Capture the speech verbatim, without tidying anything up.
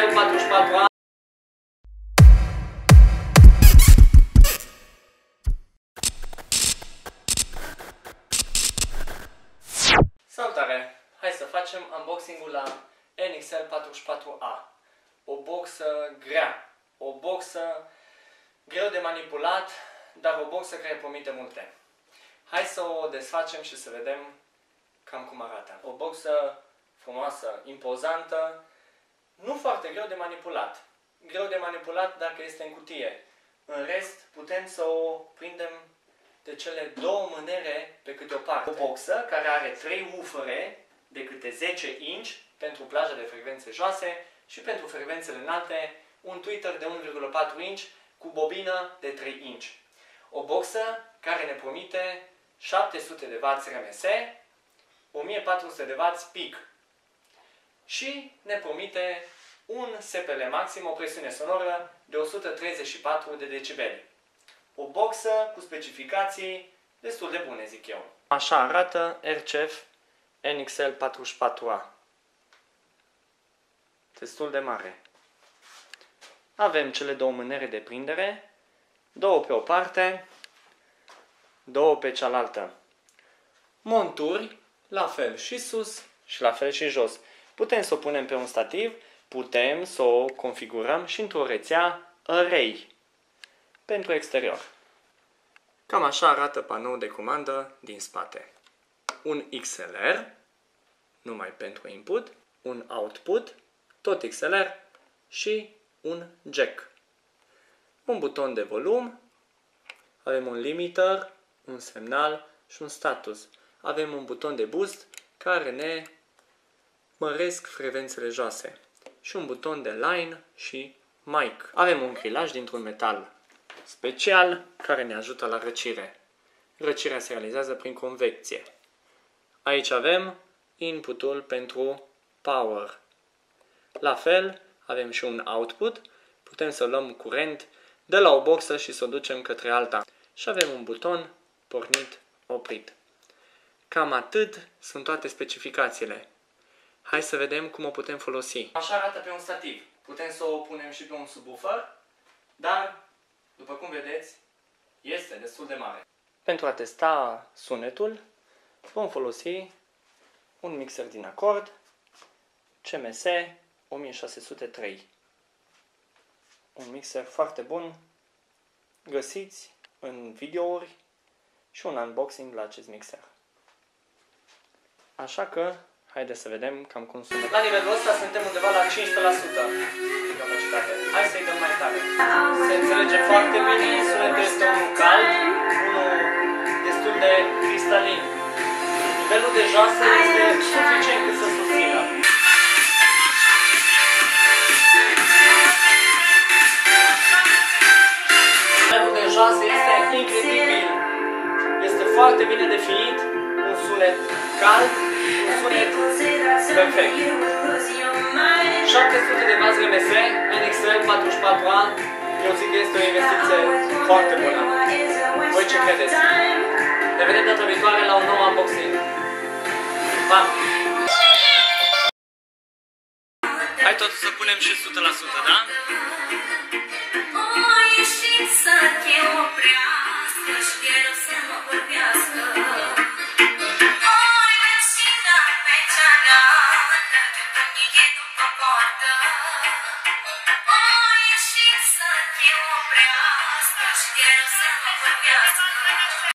L patruzeci și patru A. Salutare! Hai să facem unboxing-ul la N X L patruzeci și patru A. O boxă grea, o boxă greu de manipulat, dar o boxă care promite multe. Hai să o desfacem și să vedem cam cum arată. O boxă frumoasă, impozantă, nu foarte greu de manipulat. Greu de manipulat dacă este în cutie. În rest, putem să o prindem de cele două mânere pe câte o parte. O boxă care are trei ufere de câte zece inci pentru plaja de frecvențe joase și pentru frecvențele înalte un tweeter de unu virgulă patru inci cu bobină de trei inci. O boxă care ne promite șapte sute de wați R M S, o mie patru sute de wați peak și ne promite un S P L maxim, o presiune sonoră de o sută treizeci și patru de decibeli. O boxă cu specificații destul de bune, zic eu. Așa arată R C F N X L patruzeci și patru A. Destul de mare. Avem cele două mânere de prindere, două pe o parte, două pe cealaltă. Monturi, la fel și sus și la fel și jos. Putem să o punem pe un stativ, putem să o configurăm și într-o rețea array pentru exterior. Cam așa arată panoul de comandă din spate. Un X L R, numai pentru input, un output, tot X L R și un jack. Un buton de volum, avem un limiter, un semnal și un status. Avem un buton de boost care ne măresc frecvențele joase și un buton de line și mic. Avem un grilaj dintr-un metal special care ne ajută la răcire. Răcirea se realizează prin convecție. Aici avem inputul pentru power. La fel, avem și un output. Putem să luăm curent de la o boxă și să o ducem către alta. Și avem un buton pornit, oprit. Cam atât sunt toate specificațiile. Hai să vedem cum o putem folosi. Așa arată pe un stativ. Putem să o punem și pe un subwoofer, dar, după cum vedeți, este destul de mare. Pentru a testa sunetul, vom folosi un mixer din acord C M S o mie șase sute trei. Un mixer foarte bun, găsiți în videouri și un unboxing la acest mixer. Așa că, haideți să vedem cam cum sună. La nivelul ăsta suntem undeva la cinci sute la sută de capacitate. Hai să-i dăm mai tare. Se înțelege foarte bine, sunetul este unul cald, unul destul de cristalin. Nivelul de joasă este suficient cât să susțină. Nivelul de joasă este incredibil. Este foarte bine definit, un sunet cald, un sunet perfect. șapte sute de wați R M S, N X L patruzeci și patru A, eu zic că este o investiție foarte bună. Voi ce credeți? Ne vedem data viitoare la un nou unboxing. Pa! Hai totul să punem și o sută la sută, da?